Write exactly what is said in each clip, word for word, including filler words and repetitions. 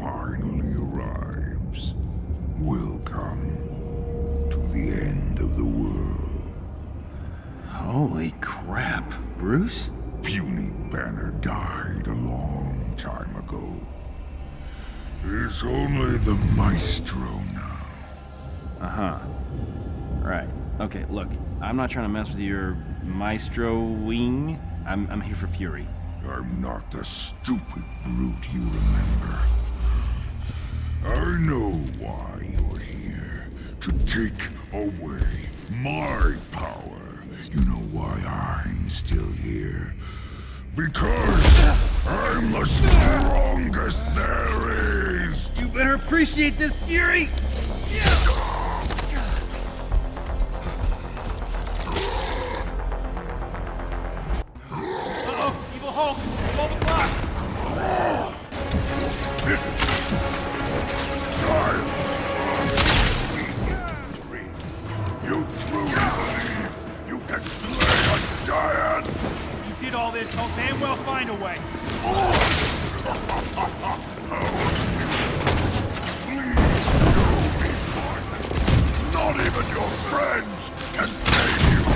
finally arrives. Welcome to the end of the world. Holy crap, Bruce? Puny Banner died a long time ago. It's only the Maestro now. Uh-huh. Right. Okay, look, I'm not trying to mess with your Maestro wing. I'm, I'm here for Fury. I'm not the stupid brute you remember. I know why you're here. To take away my power. You know why I'm still here? Because I'm the strongest there is! You better appreciate this, Fury! Uh-oh! Evil Hulk! twelve o'clock! You truly believe you can slay a giant? You did all this, Hulk damn well find a way! Not even your friends can save you!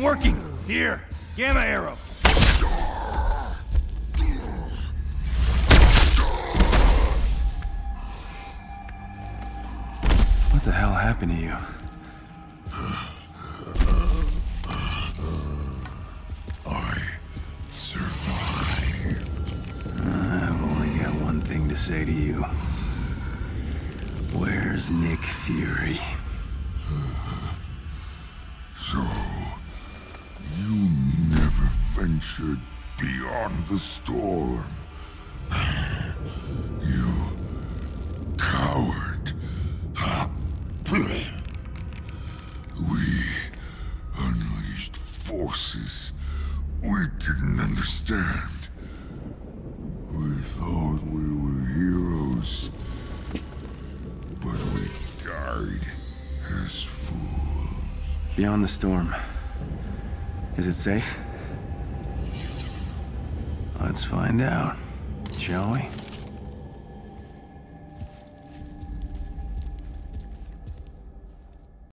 working! Here, gamma arrow! What the hell happened to you? I survived. I've only got one thing to say to you. Where's Nick Fury? So, you never ventured beyond the storm. You coward. We unleashed forces we didn't understand. We thought we were heroes, but we died as fools. Beyond the storm. Is it safe? Let's find out, shall we?